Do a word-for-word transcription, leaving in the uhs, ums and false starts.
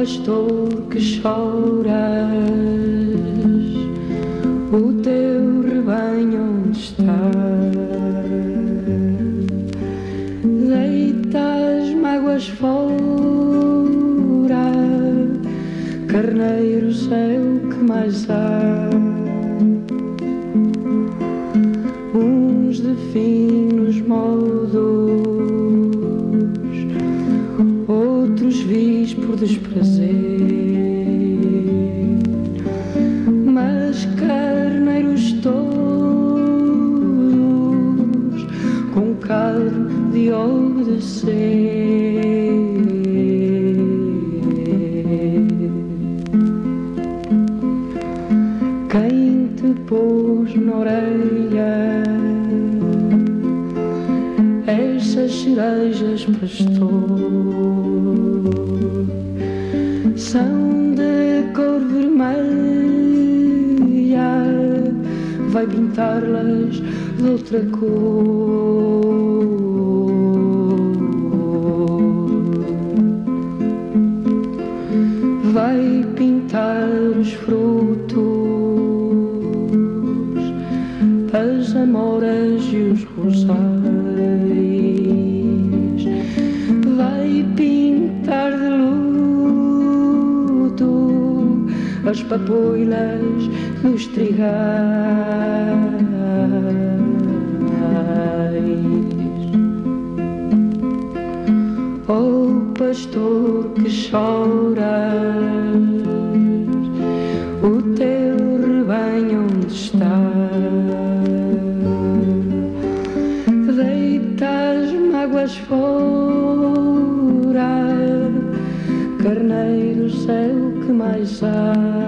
pastor que choras, o teu rebanho onde está? Deita as mágoas fora, carneiros é o que mais há. Uns de finos modos, outros vis por desprazer, mas carneiros todos com carne de obedecer. Quem te pôs na orelha estas cerejas, pastor, são de cor vermelha, vai pintá-las de outra cor. Vai pintar os frutos, as amoras e os rosais, vai pintar de luto as papoilas dos trigais. Oh, pastor que choras, o teu rebanho onde está? Deita as mágoas fora, carneiros é o que mais há.